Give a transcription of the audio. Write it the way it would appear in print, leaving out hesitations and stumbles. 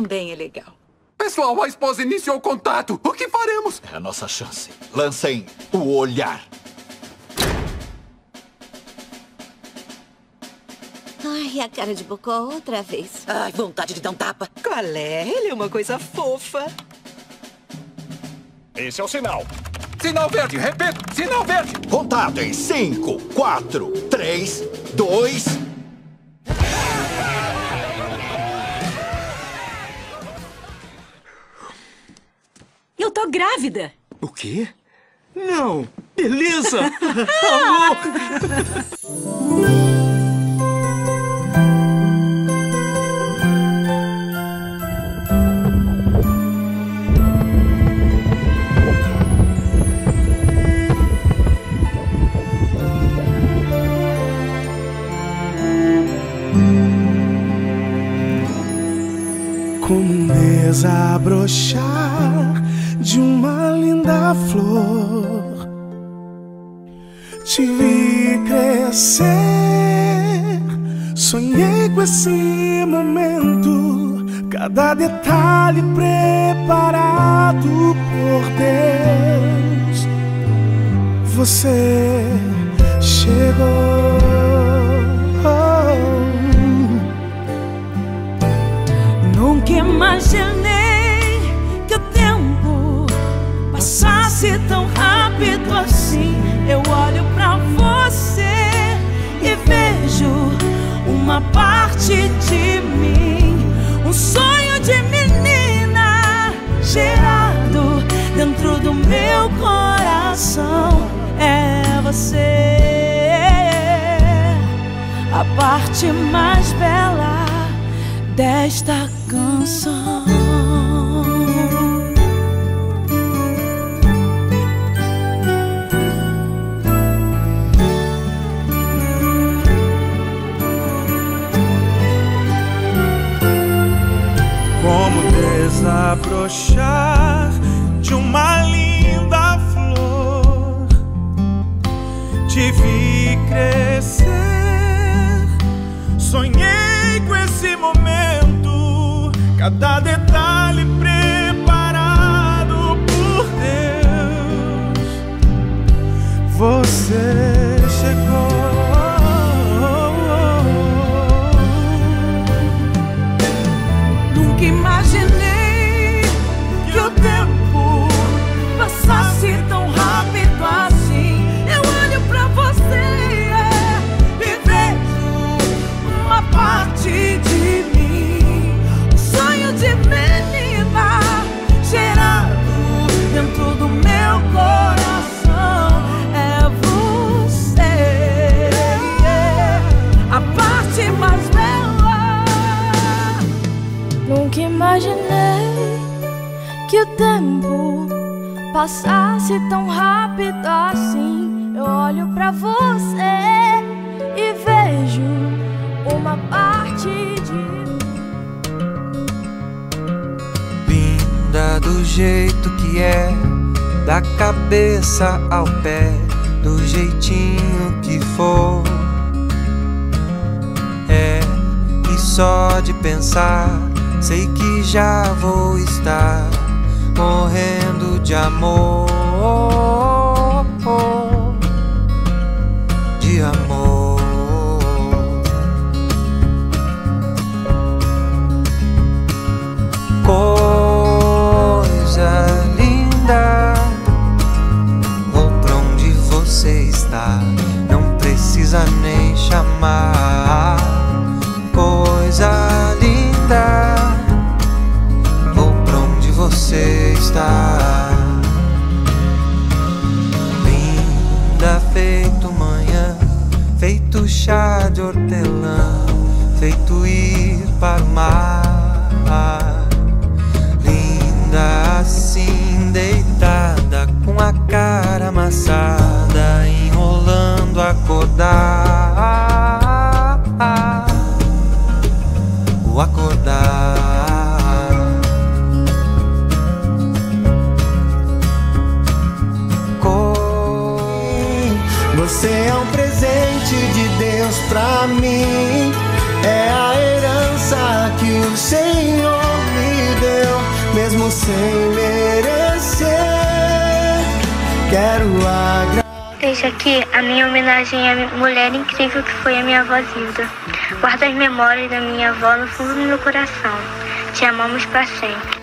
também é legal. Pessoal, a esposa iniciou o contato. O que faremos? É a nossa chance. Lancem o olhar. Ai, a cara de Bocó outra vez. Ai, vontade de dar um tapa. Qual é? Ele é uma coisa fofa. Esse é o sinal. Sinal verde, repito, sinal verde. Contato em 5, 4, 3, 2... Eu tô grávida. O quê? Não! Beleza! Amor! Como um desabrochar de uma linda flor, te vi crescer, sonhei com esse momento, cada detalhe preparado por Deus. Você chegou. Nunca imaginei que o tempo passasse tão rápido assim. Eu olho pra você e vejo uma parte de mim, um sonho de menina gerado dentro do meu coração. É você, a parte mais bela desta canção. Como desabrochar de uma linda flor, te vi crescer, sonhei com esse momento, cada detalhe preparado por Deus. Você chegou. Nunca imaginei que o tempo passasse tão rápido assim. Eu olho pra você e vejo uma parte de mim, um sonho de menina gerado dentro do meu coração. É você, a parte mais bela. Nunca imaginei que o tempo passasse tão rápido assim. Eu olho pra você e vejo uma parte de mim. Linda do jeito que é, da cabeça ao pé, do jeitinho que for. É, e só de pensar, sei que já vou estar morrendo de amor, de amor. Coisa linda, vou pra onde você está, não precisa nem chamar. Coisa linda, vou pra onde você está. Linda feito manhã, feito chá de hortelã, feito ir para o mar. Linda assim deitada, com a cara amassada, enrolando acordar. O acordar. Você é um presente de Deus pra mim, é a herança que o Senhor me mesmo sem merecer. Quero agradecer. Deixa aqui a minha homenagem à mulher incrível que foi a minha avó Zilda. Guarda as memórias da minha avó no fundo do meu coração. Te amamos para sempre.